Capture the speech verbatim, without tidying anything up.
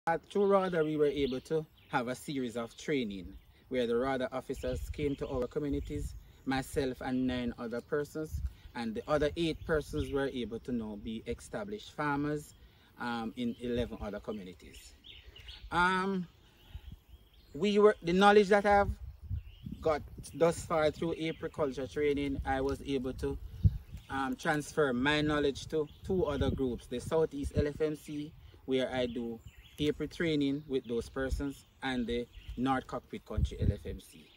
Uh, through RADA, we were able to have a series of training where the RADA officers came to our communities, myself and nine other persons, and the other eight persons were able to now be established farmers um, in eleven other communities. Um, we were the knowledge that I've got thus far through agriculture training, I was able to um, transfer my knowledge to two other groups, the Southeast L F M C, where I do April training with those persons, and the North Cockpit Country L F M C.